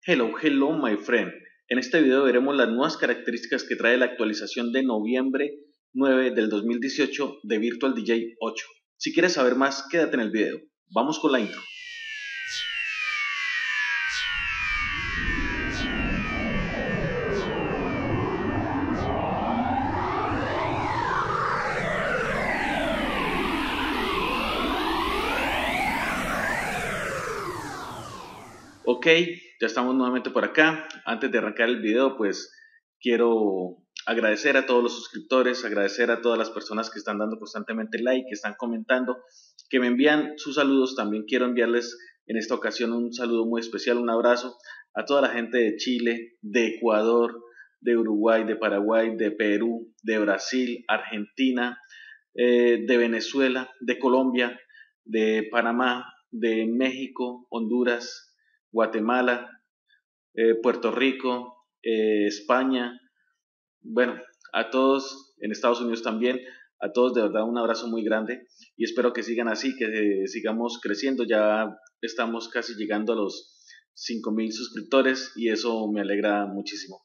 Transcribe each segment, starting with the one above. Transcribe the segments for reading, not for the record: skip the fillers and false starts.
Hello my friend. En este video veremos las nuevas características que trae la actualización de noviembre 9 del 2018 de Virtual DJ 8. Si quieres saber más, quédate en el video. Vamos con la intro. Ok, ya estamos nuevamente por acá. Antes de arrancar el video, pues quiero agradecer a todos los suscriptores, agradecer a todas las personas que están dando constantemente like, que están comentando, que me envían sus saludos. También quiero enviarles en esta ocasión un saludo muy especial, un abrazo a toda la gente de Chile, de Ecuador, de Uruguay, de Paraguay, de Perú, de Brasil, Argentina, de Venezuela, de Colombia, de Panamá, de México, Honduras, Guatemala, Puerto Rico, España, bueno, a todos en Estados Unidos también, a todos de verdad un abrazo muy grande y espero que sigan así, que sigamos creciendo. Ya estamos casi llegando a los 5,000 suscriptores y eso me alegra muchísimo.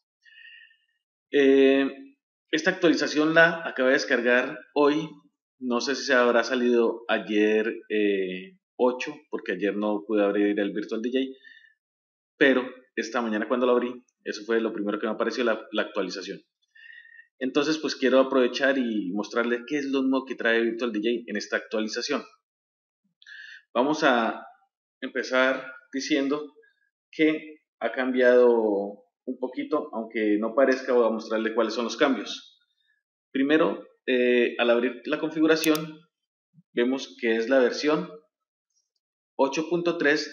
Esta actualización la acabé de descargar hoy, no sé si se habrá salido ayer 8, porque ayer no pude abrir el Virtual DJ, pero esta mañana cuando lo abrí, eso fue lo primero que me apareció, la actualización. Entonces pues quiero aprovechar y mostrarles qué es lo nuevo que trae Virtual DJ en esta actualización. Vamos a empezar diciendo que ha cambiado un poquito, aunque no parezca. Voy a mostrarles cuáles son los cambios. Primero, al abrir la configuración, vemos que es la versión 8.3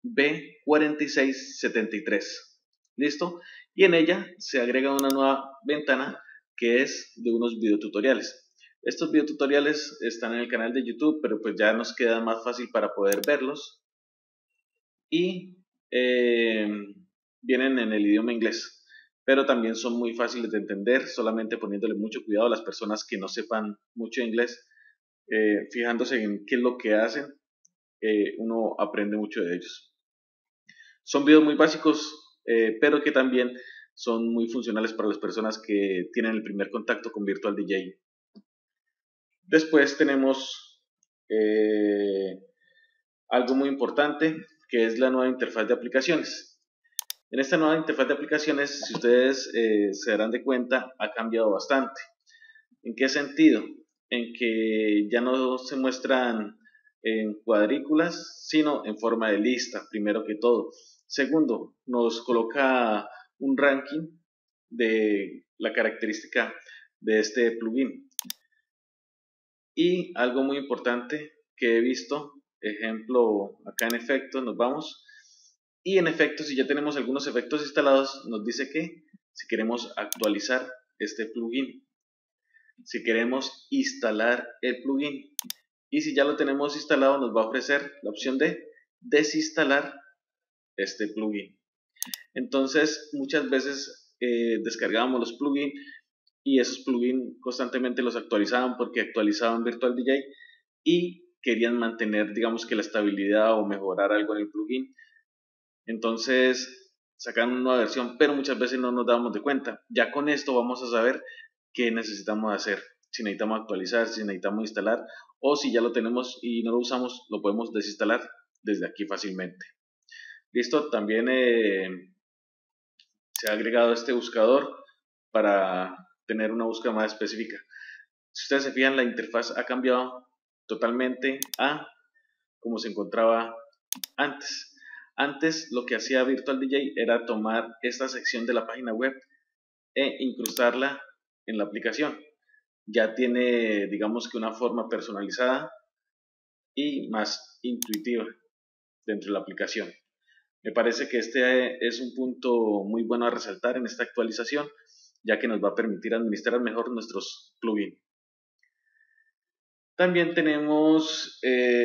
B4673. ¿Listo? Y en ella se agrega una nueva ventana que es de unos videotutoriales. Estos videotutoriales están en el canal de YouTube, pero pues ya nos queda más fácil para poder verlos. Y vienen en el idioma inglés, pero también son muy fáciles de entender, solamente poniéndole mucho cuidado a las personas que no sepan mucho inglés, fijándose en qué es lo que hacen. Uno aprende mucho de ellos. Son videos muy básicos, pero que también son muy funcionales para las personas que tienen el primer contacto con Virtual DJ. Después tenemos algo muy importante, que es la nueva interfaz de aplicaciones. En esta nueva interfaz de aplicaciones, si ustedes se darán de cuenta, ha cambiado bastante. ¿En qué sentido? En que ya no se muestran en cuadrículas, sino en forma de lista, primero que todo. Segundo, nos coloca un ranking de la característica de este plugin. Y algo muy importante que he visto, ejemplo, acá en efectos, nos vamos. Y en efectos, si ya tenemos algunos efectos instalados, nos dice que si queremos actualizar este plugin, si queremos instalar el plugin, y si ya lo tenemos instalado nos va a ofrecer la opción de desinstalar este plugin. Entonces muchas veces descargábamos los plugins y esos plugins constantemente los actualizaban porque actualizaban Virtual DJ y querían mantener, digamos, que la estabilidad o mejorar algo en el plugin. Entonces sacan una nueva versión, pero muchas veces no nos damos de cuenta. Ya con esto vamos a saber qué necesitamos hacer, si necesitamos actualizar, si necesitamos instalar, o si ya lo tenemos y no lo usamos, lo podemos desinstalar desde aquí fácilmente. Listo, también se ha agregado este buscador para tener una búsqueda más específica. Si ustedes se fijan, la interfaz ha cambiado totalmente a como se encontraba antes. Antes lo que hacía Virtual DJ era tomar esta sección de la página web e incrustarla en la aplicación. Ya tiene, digamos, que una forma personalizada y más intuitiva dentro de la aplicación. Me parece que este es un punto muy bueno a resaltar en esta actualización, ya que nos va a permitir administrar mejor nuestros plugins. También tenemos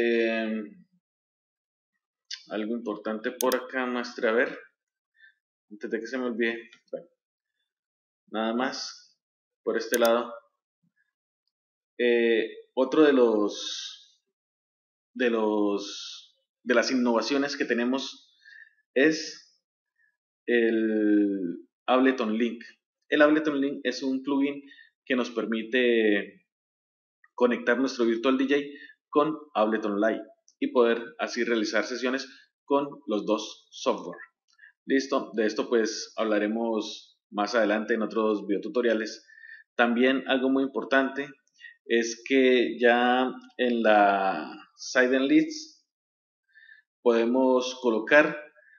algo importante por acá, maestre, a ver, antes de que se me olvide. Bueno, nada más por este lado. Otro de las innovaciones que tenemos es el Ableton Link. El Ableton Link es un plugin que nos permite conectar nuestro Virtual DJ con Ableton Live y poder así realizar sesiones con los dos software. Listo, de esto pues hablaremos más adelante en otros videotutoriales. También algo muy importante es que ya en la Side Leads podemos colocar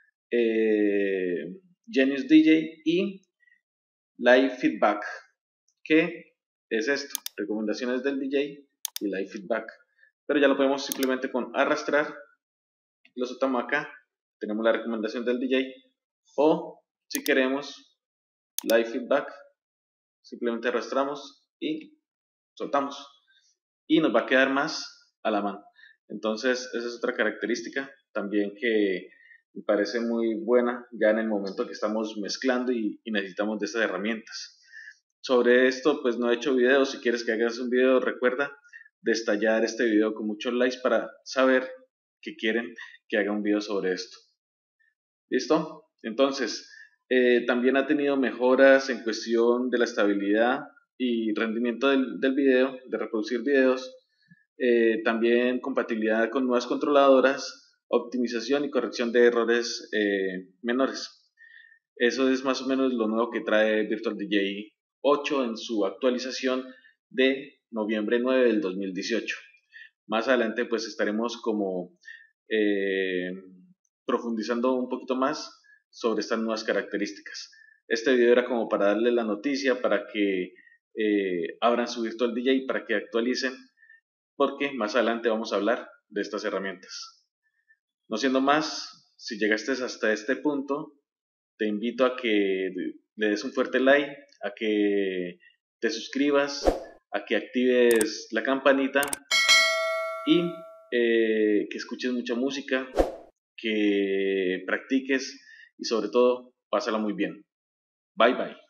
Genius DJ y Live Feedback. ¿Qué es esto? Recomendaciones del DJ y Live Feedback. Pero ya lo podemos simplemente con arrastrar, lo soltamos acá, tenemos la recomendación del DJ, o si queremos Live Feedback, simplemente arrastramos y soltamos y nos va a quedar más a la mano. Entonces esa es otra característica también que me parece muy buena ya en el momento que estamos mezclando y necesitamos de estas herramientas. Sobre esto pues no he hecho videos. Si quieres que hagas un video, recuerda destallar este video con muchos likes para saber que quieren que haga un video sobre esto. ¿Listo? Entonces también ha tenido mejoras en cuestión de la estabilidad y rendimiento del video, de reproducir videos. También compatibilidad con nuevas controladoras, optimización y corrección de errores menores. Eso es más o menos lo nuevo que trae Virtual DJ 8 en su actualización de noviembre 9 del 2018. Más adelante pues estaremos como profundizando un poquito más sobre estas nuevas características. Este video era como para darle la noticia, para que abran su Virtual DJ, para que actualicen, porque más adelante vamos a hablar de estas herramientas. No siendo más, si llegaste hasta este punto, te invito a que le des un fuerte like, a que te suscribas, a que actives la campanita y que escuches mucha música, que practiques y sobre todo, pásala muy bien. Bye bye.